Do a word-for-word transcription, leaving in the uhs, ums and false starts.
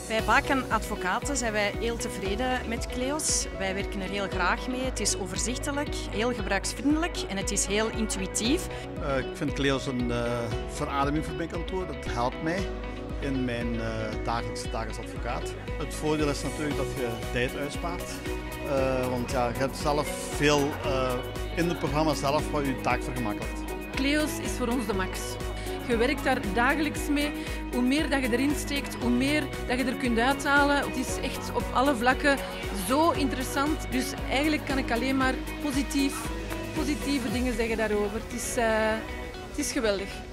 Bij Baken Advocaten zijn wij heel tevreden met Cleos. Wij werken er heel graag mee. Het is overzichtelijk, heel gebruiksvriendelijk en het is heel intuïtief. Uh, ik vind Cleos een uh, verademing voor mijn kantoor. Dat helpt mij in mijn uh, dagelijkse taak als advocaat. Het voordeel is natuurlijk dat je tijd uitspaart. Uh, want ja, je hebt zelf veel uh, in het programma zelf wat je taak vergemakkelijkt. Cleos is voor ons de max. Je werkt daar dagelijks mee. Hoe meer dat je erin steekt, hoe meer dat je er kunt uithalen. Het is echt op alle vlakken zo interessant. Dus eigenlijk kan ik alleen maar positief, positieve dingen zeggen daarover. Het is, uh, het is geweldig.